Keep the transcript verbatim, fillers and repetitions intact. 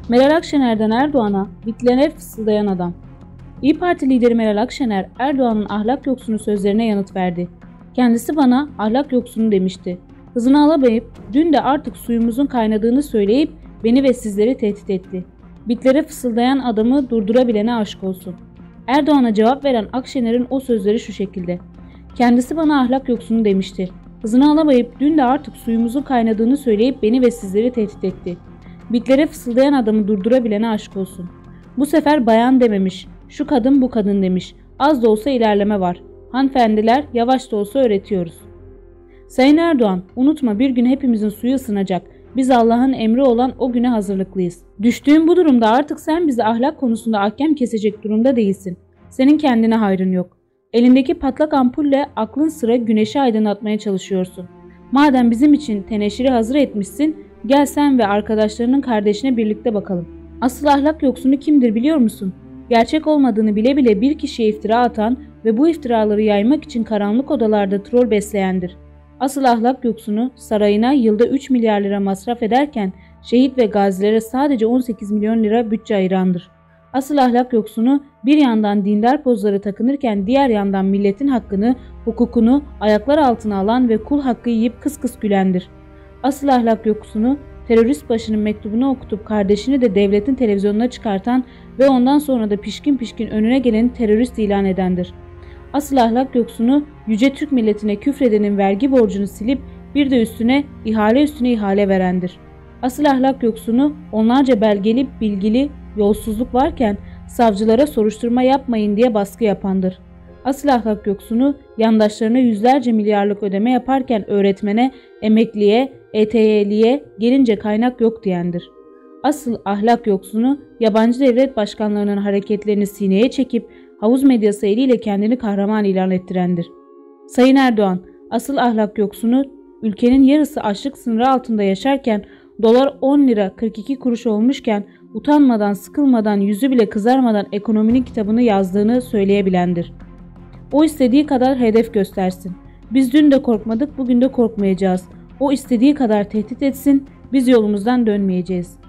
Meral Akşener'den Erdoğan'a bitlere fısıldayan adam. İYİ Parti lideri Meral Akşener, Erdoğan'ın ahlak yoksunu sözlerine yanıt verdi. Kendisi bana ahlak yoksunu demişti. Hızını alamayıp dün de artık suyumuzun kaynadığını söyleyip beni ve sizleri tehdit etti. Bitlere fısıldayan adamı durdurabilene aşk olsun. Erdoğan'a cevap veren Akşener'in o sözleri şu şekilde. Kendisi bana ahlak yoksunu demişti. Hızını alamayıp dün de artık suyumuzun kaynadığını söyleyip beni ve sizleri tehdit etti. Bitlere fısıldayan adamı durdurabilene aşk olsun. Bu sefer bayan dememiş, şu kadın bu kadın demiş. Az da olsa ilerleme var. Hanımefendiler, yavaş da olsa öğretiyoruz. Sayın Erdoğan, unutma bir gün hepimizin suyu ısınacak. Biz Allah'ın emri olan o güne hazırlıklıyız. Düştüğün bu durumda artık sen bizi ahlak konusunda ahkam kesecek durumda değilsin. Senin kendine hayrın yok. Elindeki patlak ampulle aklın sıra güneşi aydınlatmaya çalışıyorsun. Madem bizim için teneşiri hazır etmişsin, gel sen ve arkadaşlarının kardeşine birlikte bakalım. Asıl ahlak yoksunu kimdir biliyor musun? Gerçek olmadığını bile bile bir kişiye iftira atan ve bu iftiraları yaymak için karanlık odalarda troll besleyendir. Asıl ahlak yoksunu sarayına yılda üç milyar lira masraf ederken şehit ve gazilere sadece on sekiz milyon lira bütçe ayırandır. Asıl ahlak yoksunu bir yandan dindar pozları takınırken diğer yandan milletin hakkını, hukukunu ayaklar altına alan ve kul hakkı yiyip kıs kıs gülendir. Asıl ahlak yoksunu terörist başının mektubunu okutup kardeşini de devletin televizyonuna çıkartan ve ondan sonra da pişkin pişkin önüne geleni terörist ilan edendir. Asıl ahlak yoksunu yüce Türk milletine küfredenin vergi borcunu silip bir de üstüne ihale üstüne ihale verendir. Asıl ahlak yoksunu onlarca belgeli, bilgili yolsuzluk varken savcılara soruşturma yapmayın diye baskı yapandır. Asıl ahlak yoksunu yandaşlarına yüzlerce milyarlık ödeme yaparken öğretmene, emekliye, E T Y'liye gelince kaynak yok diyendir. Asıl ahlak yoksunu yabancı devlet başkanlarının hareketlerini sineye çekip havuz medyası eliyle kendini kahraman ilan ettirendir. Sayın Erdoğan, asıl ahlak yoksunu ülkenin yarısı açlık sınırı altında yaşarken dolar on lira kırk iki kuruş olmuşken utanmadan, sıkılmadan, yüzü bile kızarmadan ekonominin kitabını yazdığını söyleyebilendir. O istediği kadar hedef göstersin. Biz dün de korkmadık, bugün de korkmayacağız. O istediği kadar tehdit etsin, biz yolumuzdan dönmeyeceğiz.